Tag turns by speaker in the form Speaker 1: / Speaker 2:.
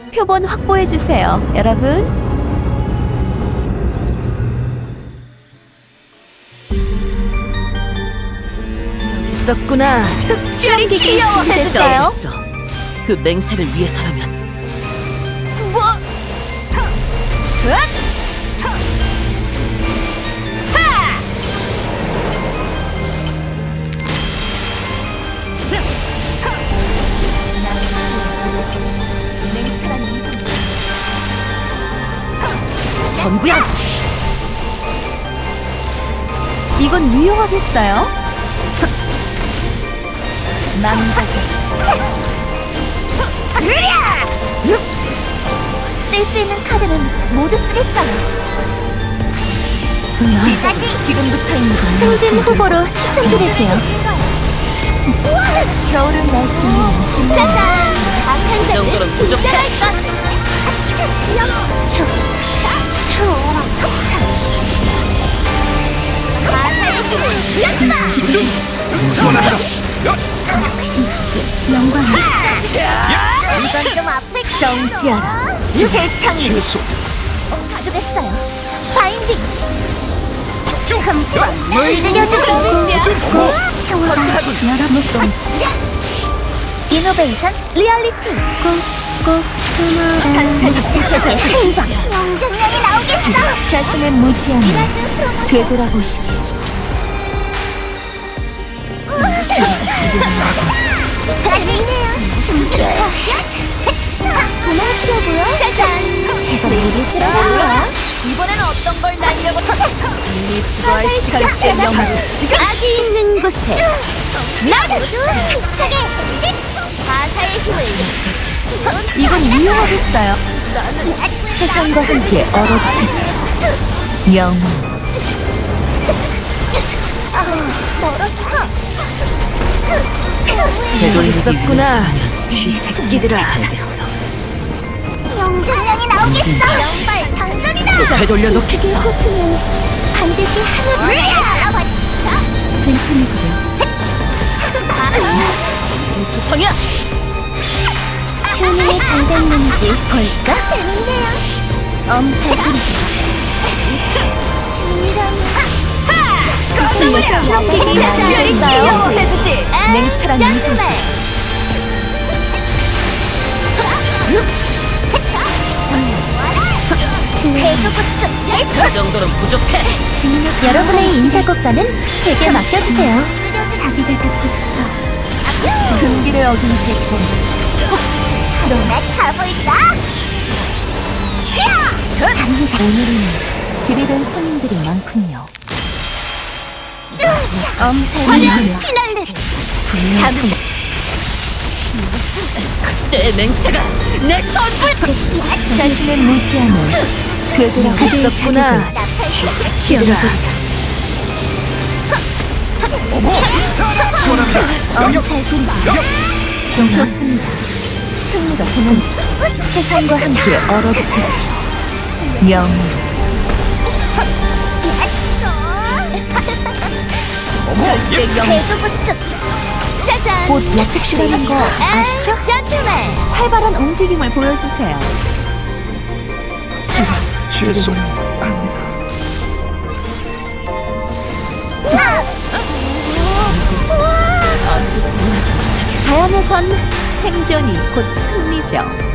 Speaker 1: 표본 확보해주세요, 여러분.
Speaker 2: 있었구나.
Speaker 1: 실험기기 준비됐어요?
Speaker 2: 있어. 그 맹세를 위해서라면. 뭐? 전부야.
Speaker 1: 이건 유용하겠어요? 망가져. 쓸 수 있는 카드는 모두 쓰겠어요. 시작이 지금부터입니다. 승진 후보로 추천드릴게요. 겨울을 날 준비는 짜잔!
Speaker 2: 이 정도는 부족해.
Speaker 1: 영광을 이건 좀 아플 정지하라. 세상을 가져겠어요. 바인딩 흠뻑 들려주고 샤워가 여러분 이노베이션 리얼리티 꼭꼭 숨어라. 산산이 찢어져 행방 영장량이 나오겠어. 자신의 무지함을 되돌아보시기. 아니네요. 도망치려고요? 짜잔! 제가 모를 줄 알아요. 이번에는 어떤 걸 날려부터 이미 수고할 절대 영웅 악이 있는 곳에 나도 힘차게 가사의 힘을 이건 유용하겠어요. 세상과 함께 얼어붙으세요. 영웅
Speaker 2: 있었구나. 쥐새끼들아. 알겠어.
Speaker 1: 영장량이 나오겠어. 연발 장전이다.
Speaker 2: 되돌려놓겠어.
Speaker 1: 호수는 반드시 하늘을 알아봤어. 벤트니고요.
Speaker 2: 조성이야.
Speaker 1: 튜닝이 잘 됐는지 볼까? 재밌네요. 엄살 부리지. 튜닝이라면 실험기기 준비됐어요.
Speaker 2: 해주지.
Speaker 1: 냉철한 인생.
Speaker 2: 그 정도는 부족해.
Speaker 1: 여러분의 인사고과는 제게 맡겨주세요. 자비를 베푸소서. 금기를 어긴 대권. 그럼 나 가볼까? 갑니다. 오늘은 길이된 손님들이 많군요. 엄살이 피날레. 감사.
Speaker 2: 그때의 맹세가 내 전부.
Speaker 1: 자신의 무지함을 되돌아보셨구나.
Speaker 2: 쥐새끼들아.
Speaker 1: 엄살 부리지. 좀 좋습니다. 흥미가 보는 세상과 함께 얼어붙으세요. 영웅 절대 영웅. 곧 약속 시간인 거 아시죠? 활발한 움직임을 보여주세요.
Speaker 3: 죄송합니다.
Speaker 1: 자연에선 생존이 곧 승리죠.